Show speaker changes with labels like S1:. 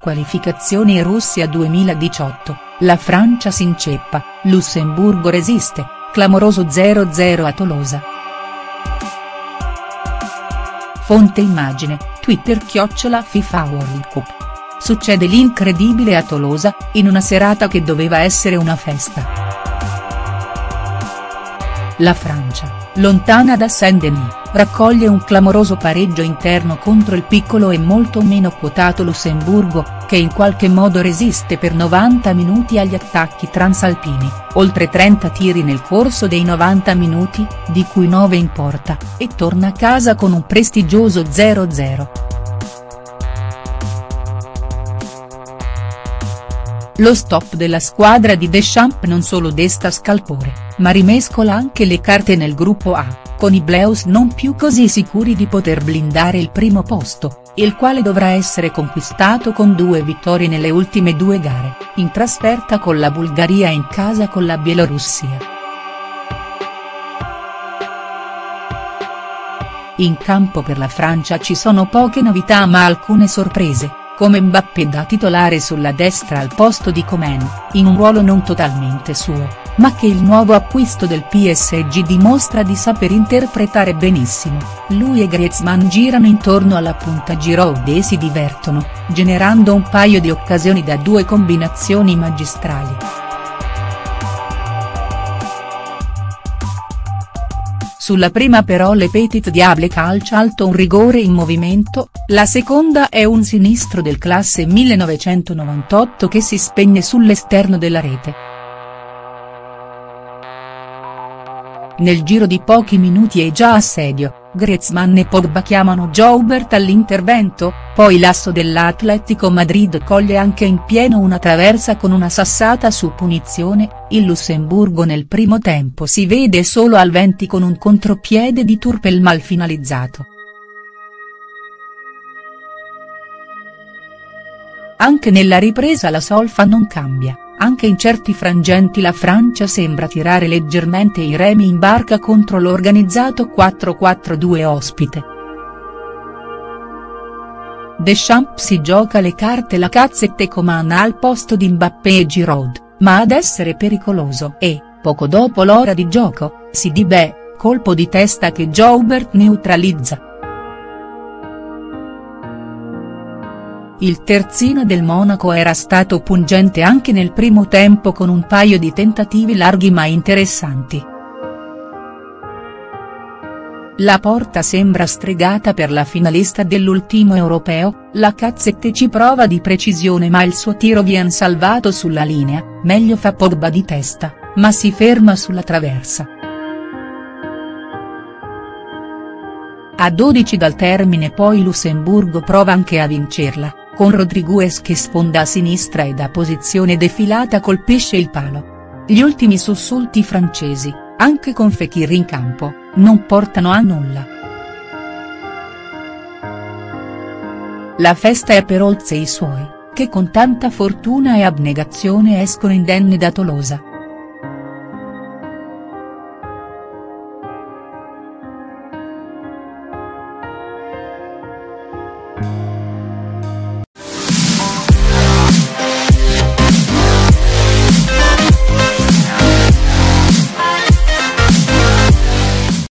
S1: qualificazioni Russia 2018, la Francia si inceppa, Lussemburgo resiste, clamoroso 0-0 a Tolosa. Fonte immagine, Twitter @FIFA World Cup. Succede l'incredibile a Tolosa, in una serata che doveva essere una festa. La Francia, lontana da Saint-Denis, raccoglie un clamoroso pareggio interno contro il piccolo e molto meno quotato Lussemburgo, che in qualche modo resiste per 90 minuti agli attacchi transalpini, oltre 30 tiri nel corso dei 90 minuti, di cui 9 in porta, e torna a casa con un prestigioso 0-0. Lo stop della squadra di Deschamps non solo desta scalpore, ma rimescola anche le carte nel gruppo A, con i Bleus non più così sicuri di poter blindare il primo posto, il quale dovrà essere conquistato con 2 vittorie nelle ultime 2 gare, in trasferta con la Bulgaria e in casa con la Bielorussia. In campo per la Francia ci sono poche novità ma alcune sorprese, come Mbappé da titolare sulla destra al posto di Coman, in un ruolo non totalmente suo, ma che il nuovo acquisto del PSG dimostra di saper interpretare benissimo. Lui e Griezmann girano intorno alla punta Giroud e si divertono, generando un paio di occasioni da 2 combinazioni magistrali. Sulla prima però Le Petit Diable calcia alto un rigore in movimento, la seconda è un sinistro del classe 1998 che si spegne sull'esterno della rete. Nel giro di pochi minuti è già assedio, Griezmann e Pogba chiamano Joubert all'intervento, poi l'asso dell'Atletico Madrid coglie anche in pieno una traversa con una sassata su punizione, il Lussemburgo nel primo tempo si vede solo al 20 con un contropiede di Turpel mal finalizzato. Anche nella ripresa la solfa non cambia. Anche in certi frangenti la Francia sembra tirare leggermente i remi in barca contro l'organizzato 4-4-2 ospite. Deschamps si gioca le carte Lacazette e Coman al posto di Mbappé e Giroud, ma ad essere pericoloso e, poco dopo l'ora di gioco, Sidibé, colpo di testa che Joubert neutralizza. Il terzino del Monaco era stato pungente anche nel primo tempo con un paio di tentativi larghi ma interessanti. La porta sembra stregata per la finalista dell'ultimo europeo, Lacazette ci prova di precisione ma il suo tiro viene salvato sulla linea, meglio fa Pogba di testa, ma si ferma sulla traversa. A 12 dal termine poi Lussemburgo prova anche a vincerla, con Rodriguez che sfonda a sinistra e da posizione defilata colpisce il palo. Gli ultimi sussulti francesi, anche con Fekir in campo, non portano a nulla. La festa è per Holtz e i suoi, che con tanta fortuna e abnegazione escono indenni da Tolosa.